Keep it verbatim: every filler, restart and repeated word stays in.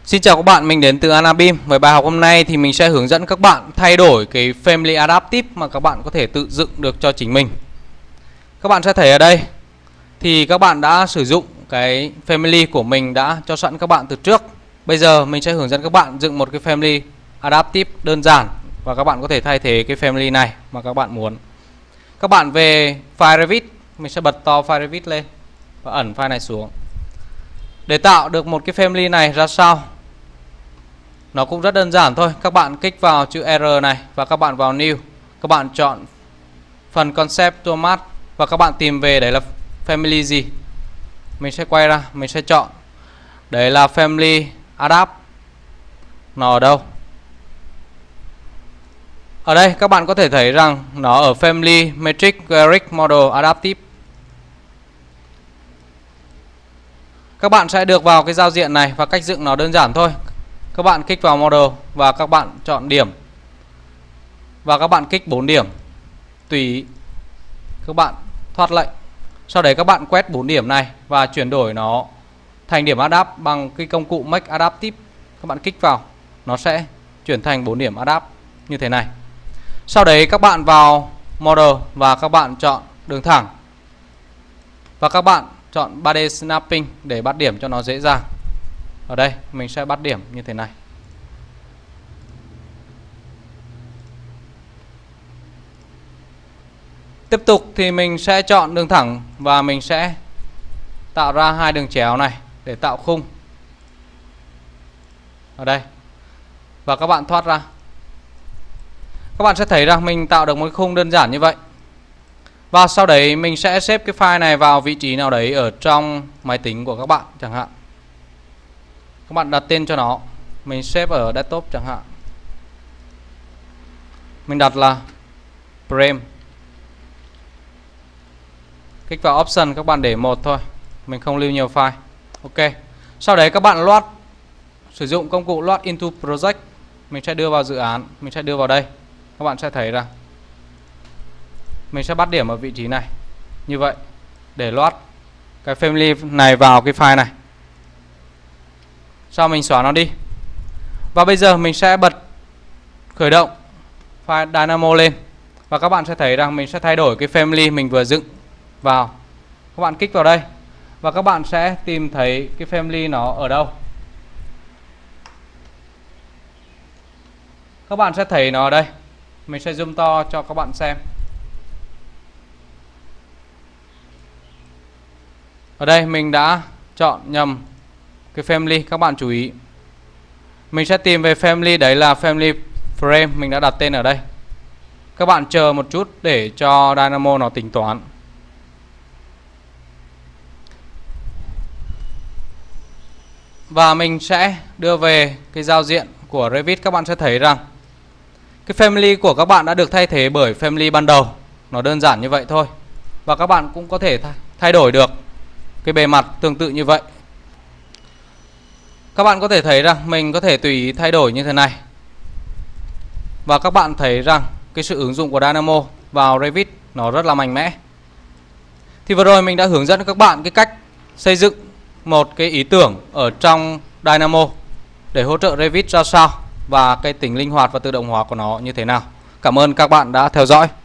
Xin chào các bạn, mình đến từ Anabim. Với bài học hôm nay thì mình sẽ hướng dẫn các bạn thay đổi cái Family Adaptive mà các bạn có thể tự dựng được cho chính mình. Các bạn sẽ thấy ở đây thì các bạn đã sử dụng cái Family của mình đã cho sẵn các bạn từ trước. Bây giờ mình sẽ hướng dẫn các bạn dựng một cái Family Adaptive đơn giản và các bạn có thể thay thế cái Family này mà các bạn muốn. Các bạn về file Revit, mình sẽ bật to file Revit lên và ẩn file này xuống. Để tạo được một cái Family này ra sao? Nó cũng rất đơn giản thôi. Các bạn kích vào chữ R này và các bạn vào New. Các bạn chọn phần Concept Toolmat và các bạn tìm về đấy là Family gì. Mình sẽ quay ra, mình sẽ chọn đấy là Family Adapt. Nó ở đâu? Ở đây các bạn có thể thấy rằng nó ở Family Matrix Geometric Model Adaptive. Các bạn sẽ được vào cái giao diện này và cách dựng nó đơn giản thôi. Các bạn kích vào Model và các bạn chọn điểm. Và các bạn kích bốn điểm. Tùy ý. Các bạn thoát lệnh. Sau đấy các bạn quét bốn điểm này và chuyển đổi nó thành điểm Adapt bằng cái công cụ Make Adaptive. Các bạn kích vào, nó sẽ chuyển thành bốn điểm Adapt như thế này. Sau đấy các bạn vào Model và các bạn chọn đường thẳng. Và các bạn chọn ba D Snapping để bắt điểm cho nó dễ dàng. Ở đây mình sẽ bắt điểm như thế này. Tiếp tục thì mình sẽ chọn đường thẳng và mình sẽ tạo ra hai đường chéo này để tạo khung. Ở đây. Và các bạn thoát ra. Các bạn sẽ thấy rằng mình tạo được một khung đơn giản như vậy. Và sau đấy mình sẽ xếp cái file này vào vị trí nào đấy ở trong máy tính của các bạn chẳng hạn. Các bạn đặt tên cho nó. Mình xếp ở desktop chẳng hạn. Mình đặt là Frame. Kích vào Option, các bạn để một thôi. Mình không lưu nhiều file. Ok. Sau đấy các bạn load. Sử dụng công cụ Load into Project. Mình sẽ đưa vào dự án. Mình sẽ đưa vào đây. Các bạn sẽ thấy rằng mình sẽ bắt điểm ở vị trí này. Như vậy. Để load cái Family này vào cái file này. Sau mình xóa nó đi. Và bây giờ mình sẽ bật khởi động file Dynamo lên. Và các bạn sẽ thấy rằng mình sẽ thay đổi cái Family mình vừa dựng vào. Các bạn kích vào đây. Và các bạn sẽ tìm thấy cái Family nó ở đâu. Các bạn sẽ thấy nó ở đây. Mình sẽ zoom to cho các bạn xem. Ở đây mình đã chọn nhầm cái Family, các bạn chú ý. Mình sẽ tìm về Family, đấy là Family Frame, mình đã đặt tên ở đây. Các bạn chờ một chút để cho Dynamo nó tính toán. Và mình sẽ đưa về cái giao diện của Revit. Các bạn sẽ thấy rằng cái Family của các bạn đã được thay thế bởi Family ban đầu. Nó đơn giản như vậy thôi. Và các bạn cũng có thể thay đổi được cái bề mặt tương tự như vậy. Các bạn có thể thấy rằng mình có thể tùy ý thay đổi như thế này. Và các bạn thấy rằng cái sự ứng dụng của Dynamo vào Revit nó rất là mạnh mẽ. Thì vừa rồi mình đã hướng dẫn các bạn cái cách xây dựng một cái ý tưởng ở trong Dynamo để hỗ trợ Revit ra sao và cái tính linh hoạt và tự động hóa của nó như thế nào. Cảm ơn các bạn đã theo dõi.